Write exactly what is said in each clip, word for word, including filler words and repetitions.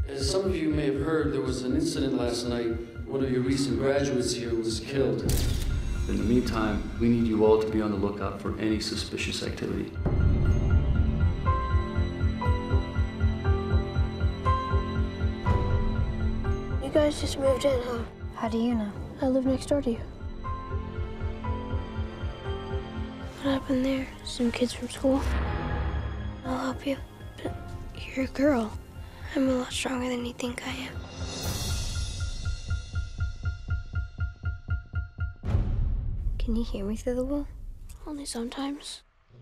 As some of you may have heard, there was an incident last night. One of your recent graduates here was killed. In the meantime, we need you all to be on the lookout for any suspicious activity. You guys just moved in, huh? How do you know? I live next door to you. What happened there? Some kids from school? I'll help you. But you're a girl. I'm a lot stronger than you think I am. Can you hear me through the wall? Only sometimes.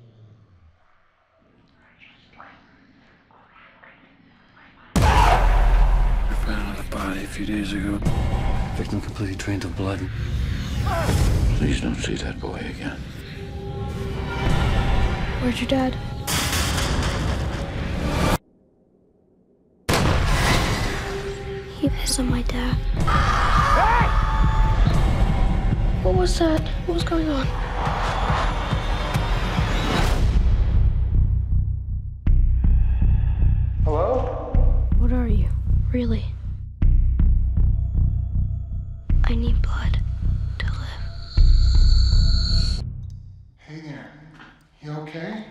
I found another body a few days ago. Victim completely drained of blood. Please don't see that boy again. Where's your dad? He pissed on my dad. Hey! What was that? What was going on? Hello? What are you, really? I need blood to live. Hey there. You okay?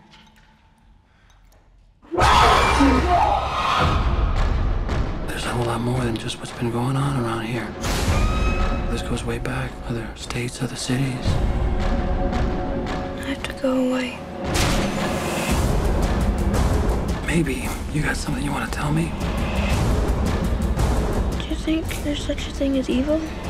There's a whole lot more than just what's been going on around here. This goes way back, other states, other cities. I have to go away. Maybe you got something you want to tell me? Do you think there's such a thing as evil?